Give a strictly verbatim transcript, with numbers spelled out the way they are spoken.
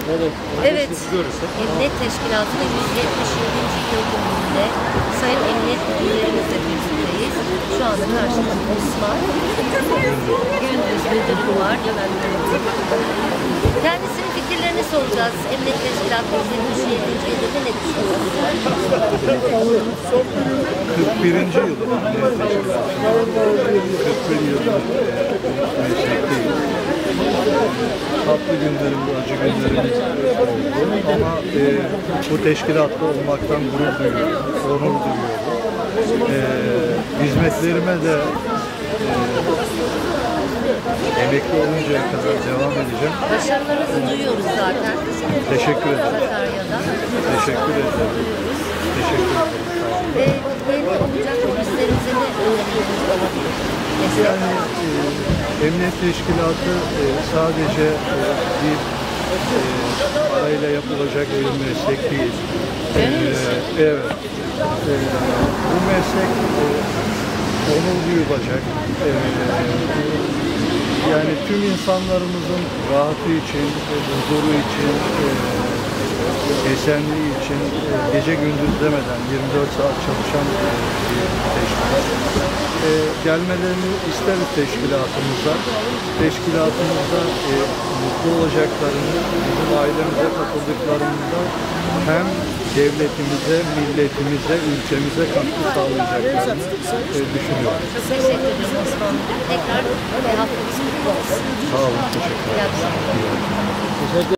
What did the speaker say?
Evet. Evet, Emniyet Teşkilatı'nın yüz yetmiş yedinci yıl dönümünde Sayın Emniyet Müdürlerimizle birlikteyiz. Şu anda karşımızda Osman Gündüz Müdürüm var. Kendisinin fikirlerini soracağız. Emniyet Teşkilatı yüz yetmiş yedinci yılında ne düşünüyorsunuz? kırk birinci yıl Emniyet Teşkilatı. kırk bir yıldır meslekteyim. Tatlı günlerimiz, acı günlerimiz oldu ama e, bu teşkilatta olmaktan gurur duyuyorum, onur duyuyorum. E, hizmetlerime de e, emekli oluncaya kadar devam edeceğim. Başarılarınızı duyuyoruz zaten. Teşekkür ederim. Sakarya'da. Teşekkür ederim. Teşekkür ederim. Ve yeni olacak polislerimize de öneriniz olabilir. Yani e, Emniyet Teşkilatı e, sadece e, bir e, parayla yapılacak bir meslek değil. E, evet. E, bu meslek e, onur duyulacak. E, yani tüm insanlarımızın rahatı için, e, huzuru için, e, esenliği için e, gece gündüz demeden yirmi dört saat çalışan bir teşkilat. E, gelmelerini isteriz teşkilatımıza. Teşkilatımızda e, mutlu olacaklarını, bizim ailemize katıldıklarında hem devletimize, milletimize, ülkemize katkı sağlayacaklarını e, düşünüyorum. Çok teşekkür ederim Osman. Tekrar haftamız kutlu olsun. Sağ olun, teşekkür ederim. İyi akşamlar.